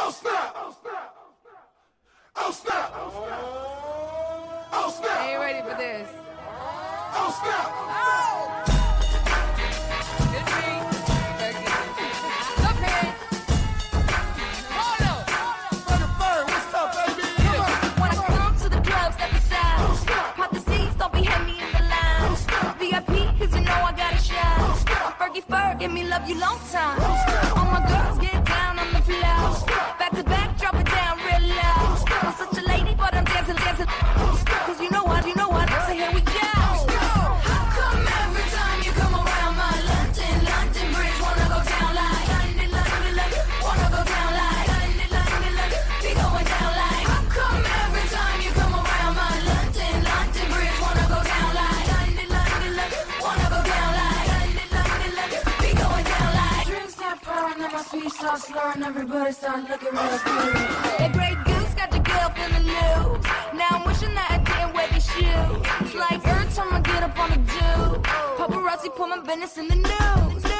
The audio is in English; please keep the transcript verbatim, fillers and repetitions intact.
Oh snap! Oh snap! Oh snap! Oh snap! Are you ready for this? Oh snap! Oh! It's me. Okay. Hold up. Brother Bird, what's up, baby? Come on. When I come to the club, step aside. Pop the seats, don't be heavy in the line. V I P, cause you know I got a shot. Fergie Ferg, give me love you long time. All my girls get down on the floor. Back to back, drop it down real low. I'm such a lady, but I'm dancing, dancing. Cause you know what, you know what, so here we go. How come every time you come around my London, London Bridge, wanna go down like London, London, London, wanna go down like London, London, London, be going down like. How come every time you come around my London, London Bridge, wanna go down like London, London, London, wanna go down like London, London, London, be going down like. Drinks start pouring and my speech starts slurring, everybody start looking real good. That Grey Goose got your girl feeling loose. Now I'm wishing that I didn't wear these shoes. It's like every time I get up on the do, paparazzi put my business in the news.